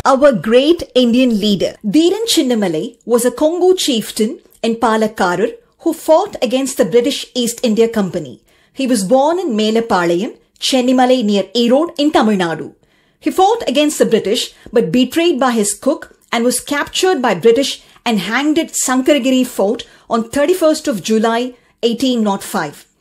our great Indian leader. Dheeran Chinnamalai was a Kongu chieftain in Palakkarar who fought against the British East India Company. He was born in Lapalayam, Chennimalai near Erode in Tamilnadu. He fought against the British but betrayed by his cook and was captured by British and hanged at Sankagiri fort on 31st of July 1805.